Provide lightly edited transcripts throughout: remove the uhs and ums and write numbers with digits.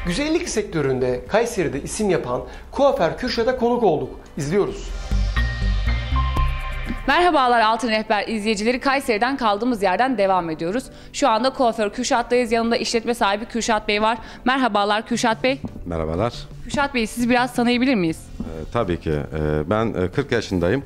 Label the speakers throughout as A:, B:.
A: Güzellik sektöründe Kayseri'de isim yapan kuaför Kürşat'a konuk olduk. İzliyoruz.
B: Merhabalar Altın Rehber izleyicileri, Kayseri'den kaldığımız yerden devam ediyoruz. Şu anda kuaför Kürşat'tayız. Yanında işletme sahibi Kürşat Bey var. Merhabalar Kürşat Bey.
C: Merhabalar.
B: Kürşat Bey, sizi biraz tanıyabilir miyiz?
C: Tabii ki. Ben 40 yaşındayım.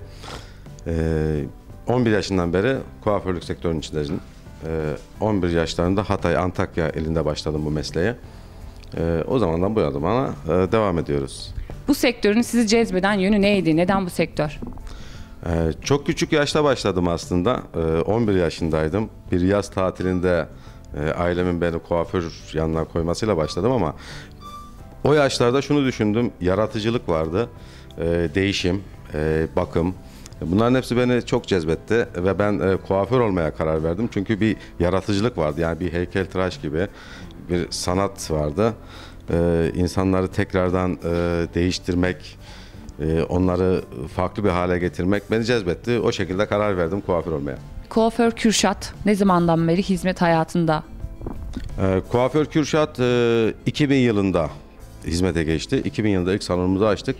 C: 11 yaşından beri kuaförlük sektörünün içindeyim. 11 yaşlarında Hatay, Antakya elinde başladım bu mesleğe. O zamandan bu zamana devam ediyoruz.
B: Bu sektörün sizi cezbeden yönü neydi? Neden bu sektör?
C: Çok küçük yaşta başladım aslında. 11 yaşındaydım. Bir yaz tatilinde ailemin beni kuaför yanına koymasıyla başladım ama o yaşlarda şunu düşündüm. Yaratıcılık vardı. Değişim, bakım. Bunların hepsi beni çok cezbetti ve ben kuaför olmaya karar verdim. Çünkü bir yaratıcılık vardı. Yani bir heykeltıraş gibi bir sanat vardı. İnsanları tekrardan değiştirmek, onları farklı bir hale getirmek beni cezbetti. O şekilde karar verdim kuaför olmaya.
B: Kuaför Kürşat ne zamandan beri hizmet hayatında?
C: Kuaför Kürşat 2000 yılında hizmete geçti. 2000 yılında ilk salonumuzu açtık.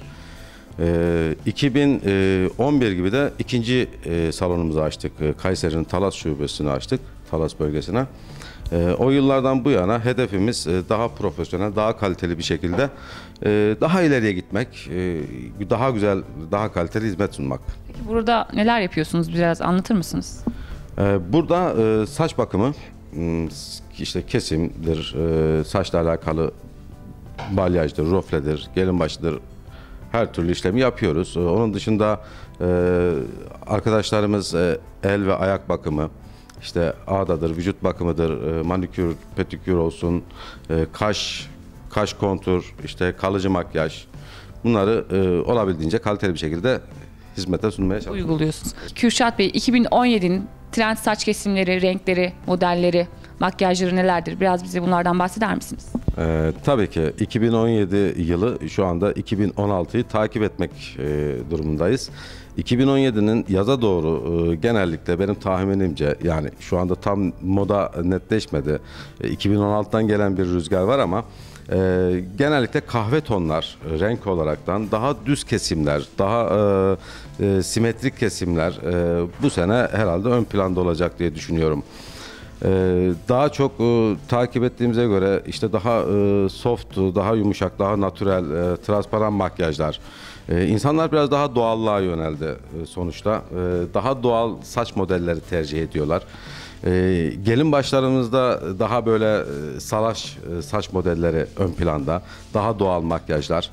C: 2011 gibi de ikinci salonumuzu açtık. Kayseri'nin Talas şubesini açtık. Talas bölgesine. O yıllardan bu yana hedefimiz daha profesyonel, daha kaliteli bir şekilde daha ileriye gitmek, daha güzel, daha kaliteli hizmet sunmak.
B: Peki burada neler yapıyorsunuz? Biraz anlatır mısınız?
C: Burada saç bakımı, işte kesimdir, saçla alakalı balyajdır, rofledir, gelin başıdır, her türlü işlemi yapıyoruz. Onun dışında arkadaşlarımız el ve ayak bakımı, İşte ağdadır, vücut bakımıdır, manikür, pedikür olsun, kaş kontur, işte kalıcı makyaj. Bunları olabildiğince kaliteli bir şekilde hizmete sunmaya çalışıyoruz.
B: Uyguluyorsunuz. Kürşat Bey, 2017'nin trend saç kesimleri, renkleri, modelleri, makyajları nelerdir? Biraz bize bunlardan bahseder misiniz?
C: Tabii ki 2017 yılı şu anda 2016'yı takip etmek durumundayız. 2017'nin yaza doğru genellikle benim tahminimce, yani şu anda tam moda netleşmedi. 2016'dan gelen bir rüzgar var ama genellikle kahve tonlar renk olaraktan daha düz kesimler, daha simetrik kesimler bu sene herhalde ön planda olacak diye düşünüyorum. Daha çok takip ettiğimize göre işte daha soft, daha yumuşak, daha natürel, transparan makyajlar. İnsanlar biraz daha doğallığa yöneldi sonuçta. Daha doğal saç modelleri tercih ediyorlar. Gelin başlarımızda daha böyle salaş saç modelleri ön planda. Daha doğal makyajlar.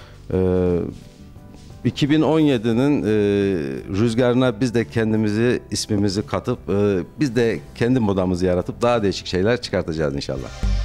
C: 2017'nin rüzgarına biz de kendimizi, ismimizi katıp biz de kendi modamızı yaratıp daha değişik şeyler çıkartacağız inşallah.